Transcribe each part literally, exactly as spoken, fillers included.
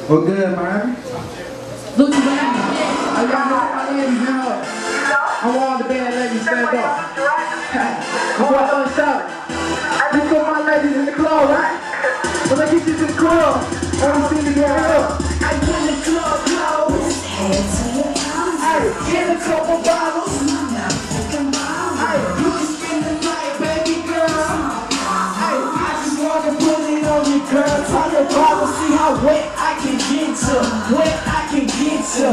Well, good, man. Look at that. I got all my ladies now. I want the bad ladies stand up. Come on, let's shout. Let's put my ladies in the club, right? When I get you to the club, I want to see you get up. I get in the club clothes. Hey, get a couple bottles. Hey, you can spend the night, baby girl. Hey, I just want to put it on you, girl. Tell your bottle, see how wet I can get you. Wet I can get you.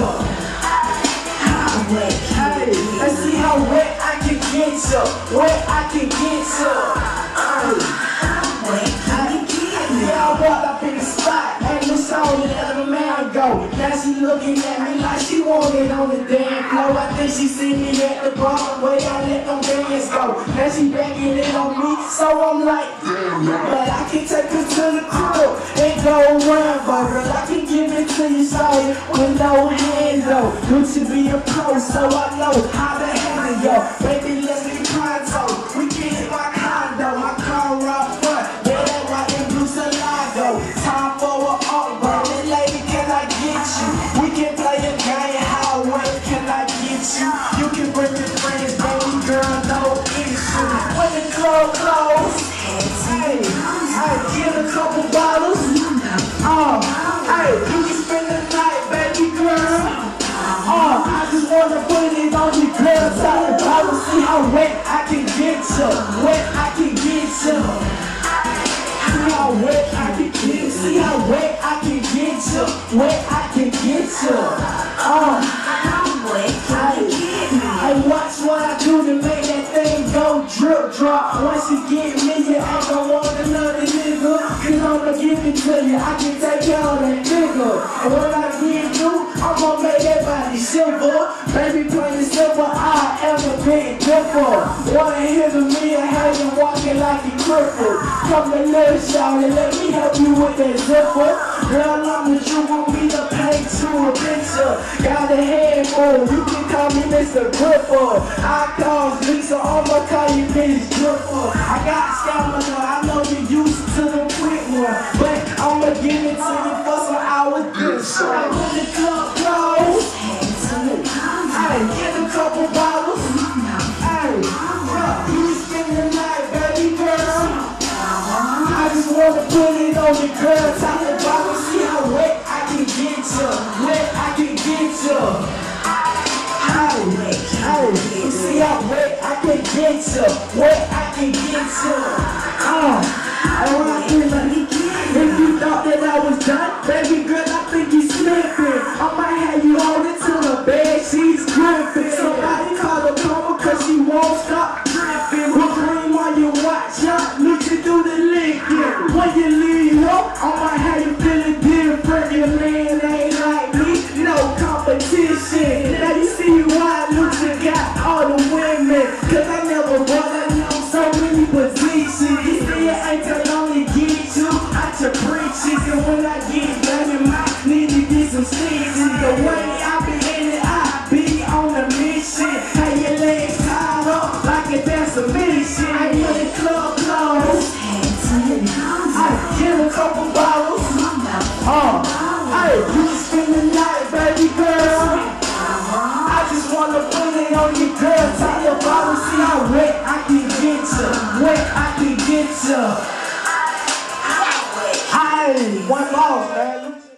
Hey, let's see how wet I can get you. Wet I can get you. Yeah, I walked up in the spot and the song let the man go. Now she looking at me like she wanted on the damn floor. I think she see me at the bar where I let them bands go. Now she banging it on me, so I'm like, damn, but I can take her to the crib and go around, but girl, I can give it to you, sorry, with no hands though. You should be a pro, so I know how to handle yo. Baby, let's be pronto. We can hit my condo, my car up front. Yeah, that's why in blue Salado. Time for a Uber. And lady, can I get you? We can play a game. How way can I get you? You can bring your friends, baby girl, no issue. When the club close, hey, hey, get a couple bottles. Uh, hey, you can spend the night, baby girl. Uh, I just wanna put it on your girl side. I will see how wet I can get you. Wet I can get you. See how wet I can get you. See how wet I can get you. Wet I can get you. Uh, I watch what I do to make that thing go drip drop. Once you get me, you ain't gon' want another nigga. Cause I'ma give it to you. I can take care of that nigga. And when I get you, I'm gon' make that body silver. Baby, plain and simple, I ever been different. Wanna hear the me and have you walking like you crippled. Come to little shout and let me help you with that zipper. Girl, I'm the truth, want me to paint to a picture. Got a head full, you can call me Mister Gripper. I call Lisa, I'ma call you Miss Gripper. I got stamina, I know you used to the quick one, but I'ma give it to you for some hours this. Like when the club close, hey, get a couple bottles. Hey, you can spend the night, baby girl. I just wanna put it on your girl. Top the bottle, see how wet I can get you. Wet I can get you. Hey, hey, you see how wet I can get you. Wet I can get you. Uh, and when I feel like if you thought that I was done, baby girl, I think you slipping. I might have you holding to the bed, she's gripping. Somebody call her mama cause she won't stop dripping. With cream on your watch, y'all need to do the licking. When you leave up, I might have you feeling different. Your man ain't like me, no competition. Now you see why Lucha got all the women. Cause I never brought her on so many positions. You see it ain't gonna only get you out your preaching. And when I get back, I need to get some stitches. The way I be in it, I be on a mission. Have your legs tied up like a dance submission. I when the club close, I get a couple bottles. Uh, hey, you can spend the night, baby girl. I just wanna put it on your girl. Tell your bottle, see how wet I can get you. Wet I can get you. Hey, one more, man.